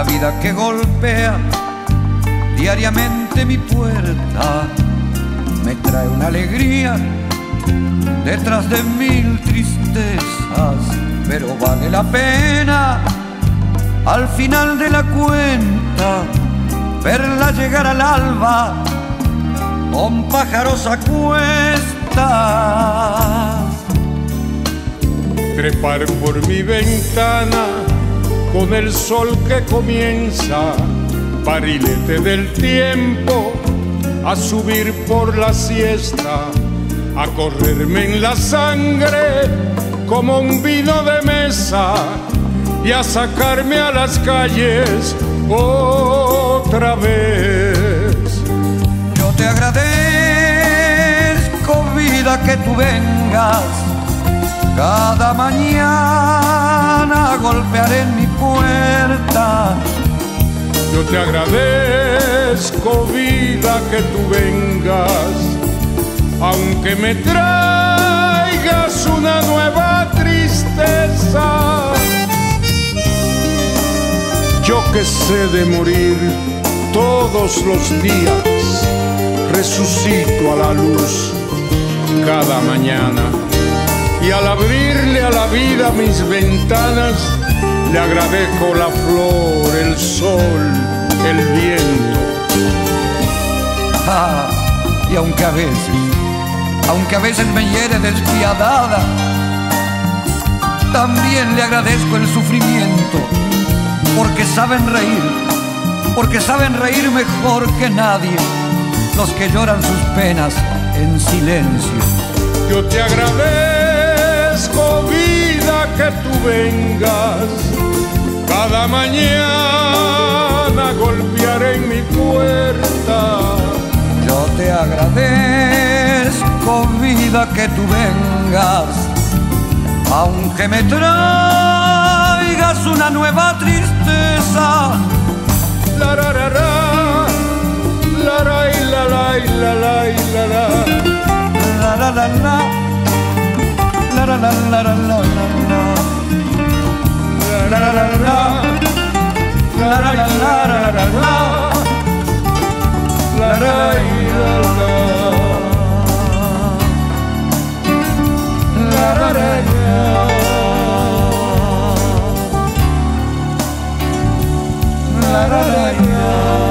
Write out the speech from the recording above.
vida que golpea diariamente mi puerta me trae una alegría detrás de mil tristezas, pero vale la pena al final de la cuenta verla llegar al alba con pájaros a cuestas. Trepar por mi ventana con el sol que comienza, barilete del tiempo, a subir por la siesta, a correrme en la sangre como un vino de mesa y a sacarme a las calles otra vez. Yo te agradezco, vida, que tú vengas cada mañana a golpear en mi puerta. Yo te agradezco, vida, que tú vengas, aunque me traigas una nueva tristeza. Yo que sé de morir todos los días, resucito a la luz cada mañana, y al abrirle a la vida mis ventanas, le agradezco la flor, el sol, el viento. Y aunque a veces me hiere despiadada, también le agradezco el sufrimiento, porque saben reír mejor que nadie los que lloran sus penas en silencio. Yo te agradezco, vida, que tú vengas cada mañana a golpear en mi puerta. Yo te agradezco, vida, que tú vengas, aunque me traigas una nueva tristeza. La ra ra ra, la ra y la la y la la y la la, la la la la, la la la la la la la, la la la la, la la la la la la, la la y la la, la la la la, la la la.